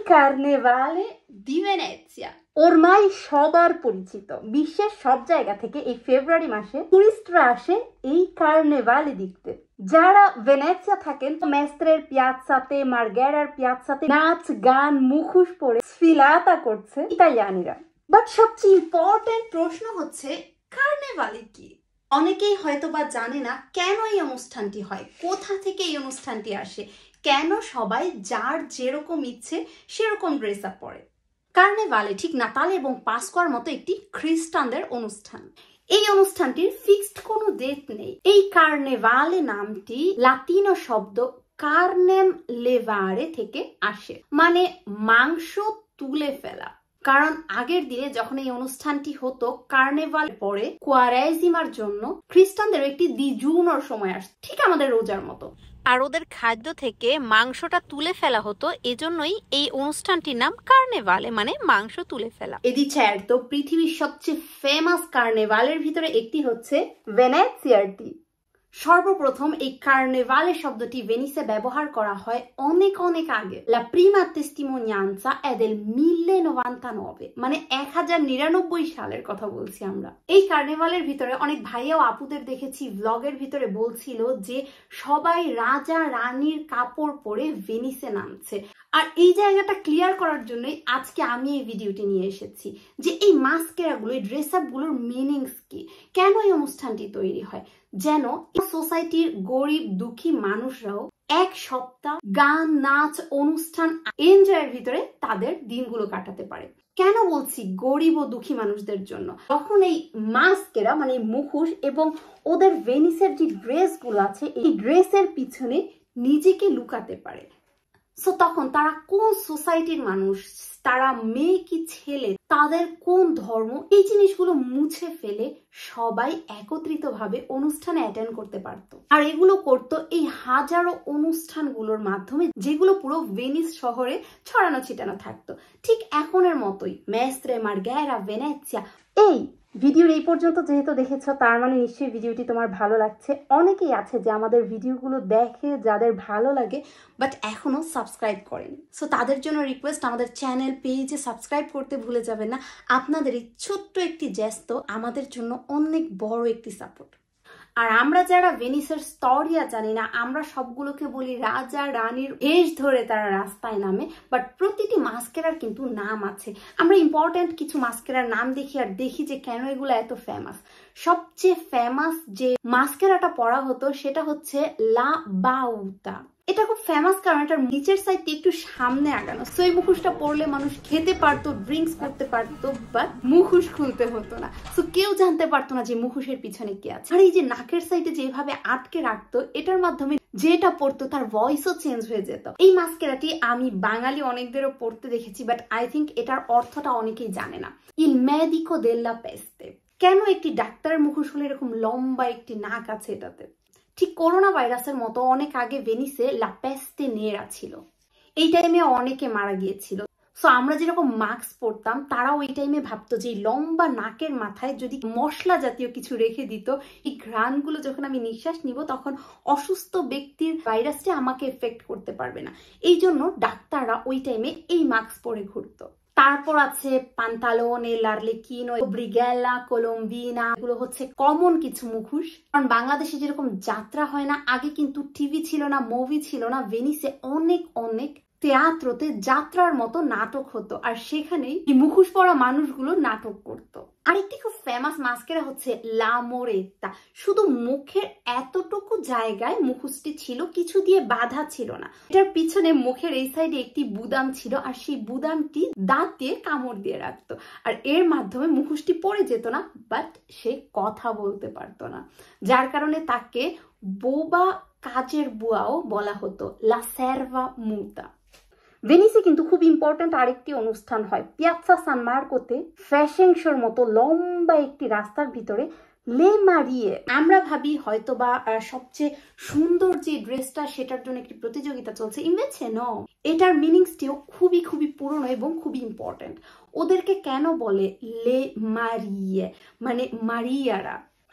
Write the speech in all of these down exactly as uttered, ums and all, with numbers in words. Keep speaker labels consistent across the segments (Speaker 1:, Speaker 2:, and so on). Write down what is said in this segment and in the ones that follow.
Speaker 1: Carnevale di Venezia ormai সবার পরিচিত। বিশ্বের সব জায়গা থেকে এই ফেব্রুয়ারি মাসে টুরিস্টরা আসে এই কার্নেভালে দেখতে। যারা ভেনেসিয়া থাকেন মেস্ত্রের পিয়াৎসাতে, মার্গেরার পিয়াৎসাতে নাচ গান মুখোশ পরে স্ফিলাতা করছে ইতালিয়ানিরা। বাট সবচেয়ে ইম্পর্টেন্ট প্রশ্ন হচ্ছে কার্নেভালে কি? অনেকেই হয়তো বা জানে না কেন এই অনুষ্ঠানটি হয়, কোথা থেকে এই অনুষ্ঠানটি আসে, কেন সবাই যার যেরকম ইচ্ছে সেরকম ড্রেস আপ পরে। কার্নেভালে ঠিক নাতাল এবং পাস্কুয়ার মতো একটি খ্রিস্টানদের অনুষ্ঠান। এই অনুষ্ঠানটির ফিক্সড কোনো ডেট নেই। এই কার্নেভালে নামটি লাতিনো শব্দ কার্নেম লেভারে থেকে আসে, মানে মাংস তুলে ফেলা। কারণ আগের দিনে যখন এই অনুষ্ঠানটি হতো কার্নেভাল পরে কোয়ারেজিমার জন্য খ্রিস্টানদের একটি দিজুনোর সময় আসতো, ঠিক আমাদের রোজার মতো। আর ওদের খাদ্য থেকে মাংসটা তুলে ফেলা হতো, এজন্যই এই অনুষ্ঠানটির নাম কার্নেভালে, মানে মাংস তুলে ফেলা। এদি certo পৃথিবীর সবচেয়ে ফেমাস কার্নেভালের ভিতরে একটি হচ্ছে ভেনেসিয়ারটি। সর্বপ্রথম এই কার্নেভালে শব্দটি ভেনিসে ব্যবহার করা হয় অনেক অনেক আগে। লা প্রিমা testimonianza è del mille novantanove, মানে এক হাজার নিরানব্বই সালের কথা বলছি আমরা। এই কার্নেভালের ভিতরে অনেক ভাইয়া ও আপুদের দেখেছি ব্লগের ভিতরে বলছিল যে সবাই রাজা রানীর কাপড় পরে ভেনিসে নামছে। আর এই জায়গাটা ক্লিয়ার করার জন্যই আজকে আমি এই ভিডিওটি নিয়ে এসেছি যে এই মাস্কেরাগুলো, এই ড্রেস আপগুলোর মিনিংস কি, কেন এই অনুষ্ঠানটি তৈরি হয়, যেন সোসাইটির গরিব দুঃখী মানুষরাও এক সপ্তাহ গান নাচ অনুষ্ঠান এনজয়ের ভিতরে তাদের দিনগুলো কাটাতে পারে। কেন বলছি গরিব ও দুঃখী মানুষদের জন্য? তখন এই মাস্কেরা মানে মুখোশ এবং ওদের ভেনিসের যে ড্রেসগুলো আছে এই ড্রেসের পিছনে নিজেকে লুকাতে পারে। সো তখন তারা কোন সোসাইটির মানুষ, তারা মেয়ে কি ছেলে, তাদের কোন ধর্ম, এই জিনিসগুলো মুছে ফেলে সবাই একত্রিত ভাবে অনুষ্ঠানে অ্যাটেন্ড করতে পারত। আর এগুলো করতো এই হাজারো অনুষ্ঠানগুলোর মাধ্যমে, যেগুলো পুরো ভেনিস শহরে ছড়ানো ছিটানো থাকতো, ঠিক এখনের মতোই। মেস্ত্রে, মার্গেরা, ভেনেসিয়া। এই ভিডিওর এই পর্যন্ত যেহেতু দেখেছো তার মানে নিশ্চয়ই ভিডিওটি তোমার ভালো লাগছে। অনেকেই আছে যে আমাদের ভিডিওগুলো দেখে, যাদের ভালো লাগে বাট এখনো সাবস্ক্রাইব করেনি। সো তাদের জন্য রিকোয়েস্ট, আমাদের চ্যানেল পেজে সাবস্ক্রাইব করতে ভুলে যাবেন না। আপনাদের এই ছোট্ট একটি জেস্ট আমাদের জন্য অনেক বড় একটি সাপোর্ট। আর আমরা যারা ভেনিসের স্তরিয়া জানি না, আমরা সবগুলোকে বলি রাজা রানীর বেশ ধরে তারা রাস্তায় নামে, বাট প্রতিটি মাস্কেরার কিন্তু নাম আছে। আমরা ইম্পর্টেন্ট কিছু মাস্কেরার নাম দেখি আর দেখি যে কেন এগুলো এত ফেমাস। সবচেয়ে ফেমাস যে মাস্কেরাটা পরা হতো সেটা হচ্ছে লা বাউতা। এটা খুব ফেমাস কারণ এটার নিচের সাইডটি একটু সামনে আগানো। সো এই মুখোশটা পরলে মানুষ খেতে পারতো, ড্রিঙ্কস করতে পারতো, বাট মুখোশ খুলতে হতো না। সো কেউ জানতে পারতো না যে মুখোশের পিছনে কি আছে। আর এই যে নাকের সাইডে যেভাবে আটকে রাখতো, এটার মাধ্যমে যেটা পড়তো তার ভয়েসও চেঞ্জ হয়ে যেত। এই মাস্কেরাটি আমি বাঙালি অনেকদেরও পড়তে দেখেছি, বাট আই থিঙ্ক এটার অর্থটা অনেকেই জানে না। ইল মেডিকো দেল্লা পেস্তে। কেন একটি ডাক্তারের মুখোশ হলে এরকম লম্বা একটি নাক আছে এটাতে? ঠিক করোনা ভাইরাসের মতো অনেক আগে ভেনিসে লা পেস্তে নেরা ছিল। এই টাইমে অনেকে মারা গিয়েছিল। সো আমরা যেরকম মাস্ক পরতাম, তারাও এই টাইমে ভাবতো যে লম্বা নাকের মাথায় যদি মশলা জাতীয় কিছু রেখে দিত, এই ঘ্রাণগুলো যখন আমি নিঃশ্বাস নিব তখন অসুস্থ ব্যক্তির ভাইরাসটি আমাকে এফেক্ট করতে পারবে না। এই জন্য ডাক্তাররা ওই টাইমে এই মাস্ক পরে ঘুরতো। তারপর আছে পান্তালোনে, লার্লেকিনো, ব্রিগেলা, কলম্বিনা, এগুলো হচ্ছে কমন কিছু মুখোশ। কারণ বাংলাদেশে যেরকম যাত্রা হয় না, আগে কিন্তু টিভি ছিল না, মুভি ছিল না, ভেনিসে অনেক অনেক তেয়াত্রতে যাত্রার মতো নাটক হতো, আর সেখানেই এই মুখোশ পরা মানুষগুলো নাটক করতো। আরেকটি খুব ফেমাস মাস্কেরা হচ্ছে লা মোরেত্তা। শুধু মুখের এতটুকু জায়গায় মুখোশটি ছিল, কিছু দিয়ে বাঁধা ছিল না। এটার পিছনে মুখের এই সাইডে একটি বুদাম ছিল, আর সেই বুদামটি দাঁত দিয়ে কামড় দিয়ে রাখতো, আর এর মাধ্যমে মুখোশটি পড়ে যেত না, বাট সে কথা বলতে পারতো না, যার কারণে তাকে বোবা কাজের বুয়াও বলা হতো, লা সেরভা মুতা। ভেনিসে কিন্তু খুব ইম্পর্টেন্ট আরেকটি অনুষ্ঠান হয় পিয়াৎসা সান মার্কোতে, ফ্যাশন শোর মতো লম্বা একটি রাস্তার ভিতরে লে মারিয়ে। আমরা ভাবি হয়তোবা সবচেয়ে সুন্দর যে ড্রেসটা সেটার জন্য একটি প্রতিযোগিতা চলছে, ইনভেছে ন। এটার মিনিংসটিও খুবই খুবই পুরনো এবং খুবই ইম্পর্টেন্ট। ওদেরকে কেন বলে লে মারিয়ে, মানে মারিয়ারা?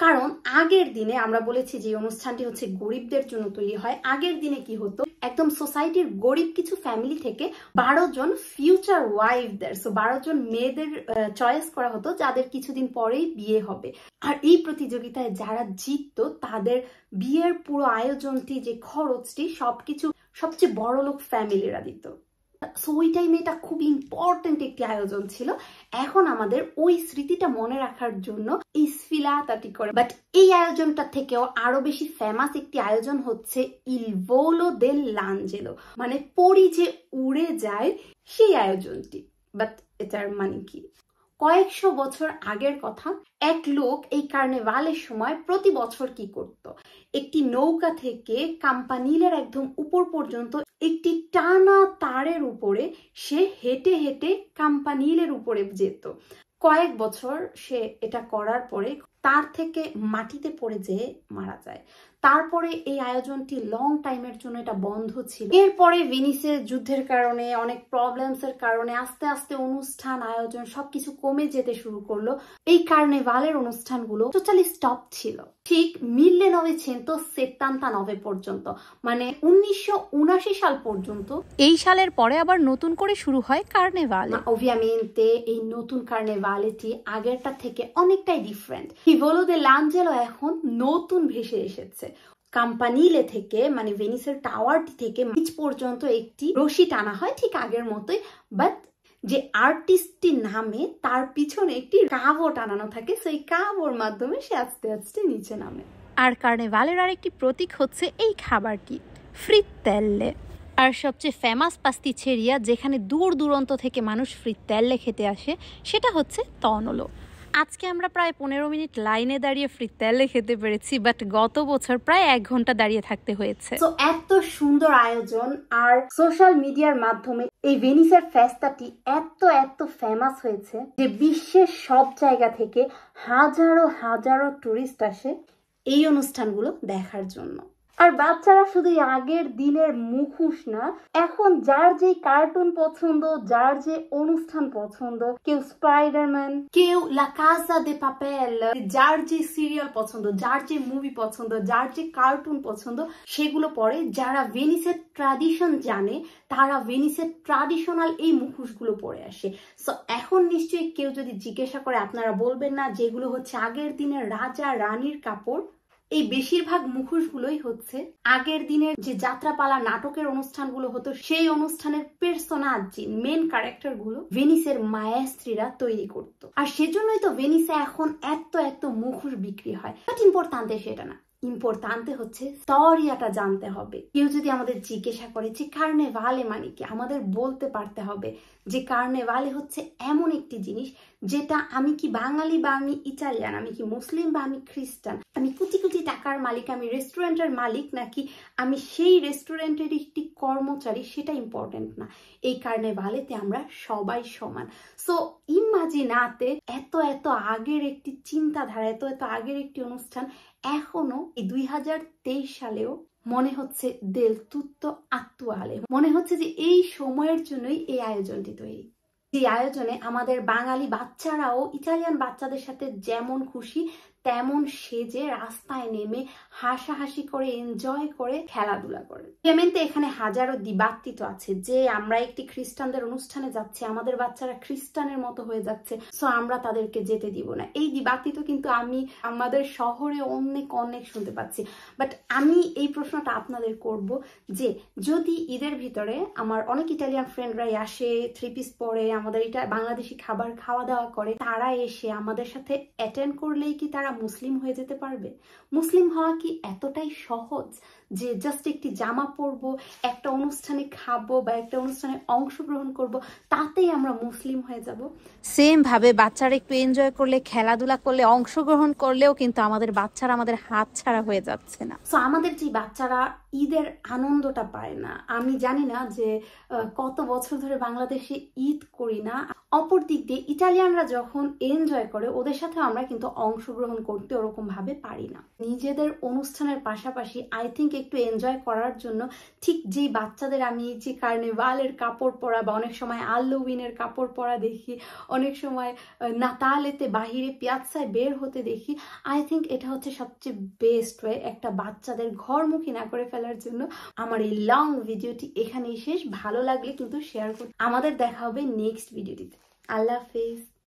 Speaker 1: কারণ আগের দিনে আমরা বলেছি যে অনুষ্ঠানটি হচ্ছে গরিবদের জন্য তৈরি হয়। আগের দিনে কি হতো, একদম সোসাইটির গরিব কিছু ফ্যামিলি থেকে বারো জন ফিউচার ওয়াইফদের, সো বারো জন মেয়েদের চয়েস করা হতো যাদের কিছুদিন পরেই বিয়ে হবে। আর এই প্রতিযোগিতায় যারা জিততো তাদের বিয়ের পুরো আয়োজনটি, যে খরচটি, সবকিছু সবচেয়ে বড় লোক ফ্যামিলিরা দিত। সো ওই টাইমে এটা খুব ইম্পর্টেন্ট একটি আয়োজন ছিল। এখন আমাদের ওই স্মৃতিটা মনে রাখার জন্য এই স্ফিলাতাটি করে। বাট এই আয়োজনটা থেকেও আরো বেশি ফেমাস একটি আয়োজন হচ্ছে ইল ভোলো দেল লাঞ্জেলো, মানে পরি যে উড়ে যায় সেই আয়োজনটি। বাট এটার মানে কি? কয়েকশো বছর আগের কথা। এক লোক এই কার্নিভালের সময় প্রতি বছর কি করত, একটি নৌকা থেকে কাম্পানিলের একদম উপর পর্যন্ত একটি টানা তারের উপরে সে হেঁটে হেঁটে কাম্পানিলের উপরে যেত। কয়েক বছর সে এটা করার পরে তার থেকে মাটিতে পড়ে যেয়ে মারা যায়। তারপরে এই আয়োজনটি লং টাইমের জন্য এটা বন্ধ ছিল। এরপরে ভেনিসের যুদ্ধের কারণে, অনেক প্রবলেমস এর কারণে আস্তে আস্তে অনুষ্ঠান আয়োজন সবকিছু কমে যেতে শুরু করলো। এই কার্নিভালের অনুষ্ঠানগুলো টোটালি স্টপ ছিল ঠিক মিল্লেনভেছেন্তো সেত্তান্তানভে পর্যন্ত, মানে উনিশশো উনাশি সাল পর্যন্ত।
Speaker 2: এই সালের পরে আবার নতুন করে শুরু হয় কার্নিভাল।
Speaker 1: ওভিয়ামেন্তে এই নতুন কার্নিভালেটি আগেরটা থেকে অনেকটাই ডিফারেন্ট। ই ভোলো দেল লাঞ্জেলো এখন নতুন ভেসে এসেছে। কাম্পানিলে থেকে, মানে ভেনিসের টাওয়ারটি থেকে বিচ পর্যন্ত একটি রশি টানা হয় ঠিক আগের মতোই, বাট যে আর্টিস্টটি নামে তার পিছনে একটি কাভো টানানো থাকে, সেই কাভোর মাধ্যমে সে আস্তে আস্তে নিচে নামে।
Speaker 2: আর কার্নিভালের আরেকটি প্রতীক হচ্ছে এই খাবারটি, ফ্রিত্তেল্লে। আর সবচেয়ে ফেমাস পাস্তিচেরিয়া, যেখানে দূর দূরান্ত থেকে মানুষ ফ্রিত্তেল্লে খেতে আসে, সেটা হচ্ছে তনলো। আজকে আমরা প্রায় পনেরো মিনিট লাইনে দাঁড়িয়ে ফ্রিত্তেল্লে খেতে পেরেছি, বাট গত বছর প্রায় এক ঘন্টা দাঁড়িয়ে থাকতে হয়েছে।
Speaker 1: তো এত সুন্দর আয়োজন আর সোশ্যাল মিডিয়ার মাধ্যমে এই ভেনিসের ফেস্তাটি এত এত ফেমাস হয়েছে যে বিশ্বের সব জায়গা থেকে হাজারো হাজারো টুরিস্ট আসে এই অনুষ্ঠানগুলো দেখার জন্য। আর বাচ্চারা শুধু আগের দিনের মুখোশ না, এখন যার যে কার্টুন পছন্দ, যার যে অনুষ্ঠান পছন্দ, কেউ স্পাইডারম্যান, কেউ লা কাসা দে পাপেল, যার যে সিরিয়াল পছন্দ, যার যে মুভি পছন্দ, যার যে কার্টুন পছন্দ, সেগুলো পরে। যারা ভেনিসের ট্র্যাডিশন জানে তারা ভেনিসের ট্র্যাডিশনাল এই মুখোশগুলো পরে আসে। সো এখন নিশ্চয়ই কেউ যদি জিজ্ঞাসা করে আপনারা বলবেন না যেগুলো হচ্ছে আগের দিনের রাজা রানীর কাপড়? এই বেশিরভাগ মুখোশগুলোই হচ্ছে আগের দিনের যে যাত্রাপালা নাটকের অনুষ্ঠানগুলো হতো সেই অনুষ্ঠানের পার্সোনাজি, মেন ক্যারেক্টার গুলো ভেনিসের মায়েস্ত্রীরা তৈরি করতো। আর সেজন্যই তো ভেনিসে এখন এত এত মুখোশ বিক্রি হয়। বাট ইম্পর্টেন্ট সেটা না, ইম্পর্টেন্ট হচ্ছে স্টোরিয়াটা জানতে হবে। কেউ যদি আমাদের জিজ্ঞাসা করে যে কার্নিভালে মানে কি, আমাদের বলতে পারতে হবে যে কার্নিভালে হচ্ছে এমন একটি জিনিস যেটা আমি কি বাঙালি বা আমি ইটালিয়ান, আমি কি মুসলিম বা আমি খ্রিস্টান, আমি কোটি কোটি টাকার মালিক, আমি রেস্টুরেন্টের মালিক নাকি আমি সেই রেস্টুরেন্টের একটি কর্মচারী, সেটা ইম্পর্টেন্ট না। এই কার্নিভালেতে আমরা সবাই সমান। সো ইমাজিনাতে এত এত আগের একটি চিন্তাধারা, এত এত আগের একটি অনুষ্ঠান এখনো এই দুই হাজার তেইশ সালেও মনে হচ্ছে দেল তুত্তো আত্তুয়ালে, মনে হচ্ছে যে এই সময়ের জন্যই এই আয়োজনটি তৈরি। এই আয়োজনে আমাদের বাঙালি বাচ্চারাও ইটালিয়ান বাচ্চাদের সাথে যেমন খুশি তেমন সেজে রাস্তায় নেমে হাসাহাসি করে, এনজয় করে, খেলাধুলা করে। যেমনতে এখানে হাজারো দিবাত্তিত আছে যে আমরা একটি খ্রিস্টানদের অনুষ্ঠানে যাচ্ছি, আমাদের বাচ্চারা খ্রিস্টানের মতো হয়ে যাচ্ছে, সো আমরা তাদেরকে যেতে দিব না। এই দিবাত্তিত কিন্তু আমি আমাদের শহরে অনেক অনেক শুনতে পাচ্ছি। বাট আমি এই প্রশ্নটা আপনাদের করব যে যদি ঈদের ভিতরে আমার অনেক ইটালিয়ান ফ্রেন্ডরাই আসে, থ্রি পিস পরে, আমাদের এটা বাংলাদেশি খাবার খাওয়া দাওয়া করে, তারা এসে আমাদের সাথে অ্যাটেন্ড করলেই কি তারা মুসলিম হয়ে যেতে পারবে? মুসলিম হওয়া কি এতটাই সহজ যে জাস্ট একটি জামা পরবো, একটা অনুষ্ঠানে খাবো বা একটা অনুষ্ঠানে অংশগ্রহণ করব, তাতেই আমরা মুসলিম হয়ে যাব?
Speaker 2: সেম ভাবে বাচ্চারা একটু এনজয় করলে, খেলাধুলা করলে, অংশগ্রহণ করলেও কিন্তু আমাদের বাচ্চারা আমাদের হাত ছাড়া হয়ে যাচ্ছে না।
Speaker 1: সো আমাদের যে বাচ্চারা ঈদের আনন্দটা পায় না, আমি জানি না যে কত বছর ধরে বাংলাদেশে ঈদ করি না। অপর দিক দিয়ে ইটালিয়ানরা যখন এনজয় করে ওদের সাথে আমরা কিন্তু অংশগ্রহণ করতে ওরকম ভাবে পারি না। নিজেদের অনুষ্ঠানের পাশাপাশি আই থিঙ্ক একটু এনজয় করার জন্য, ঠিক যেই বাচ্চাদের আমি যে কার্নিভালের কাপড় পরা বা অনেক সময় হ্যালোউইনের কাপড় পরা দেখি, অনেক সময় নাতালেতে বাহিরে পিয়াজ্জায় বের হতে দেখি, আই থিঙ্ক এটা হচ্ছে সবচেয়ে বেস্ট ওয়ে একটা বাচ্চাদের ঘরমুখী না করে ফেলার জন্য। আমার এই লং ভিডিওটি এখানেই শেষ। ভালো লাগলে কিন্তু শেয়ার করুন। আমাদের দেখা হবে নেক্সট ভিডিওটিতে। আল্লাহ হাফেজ।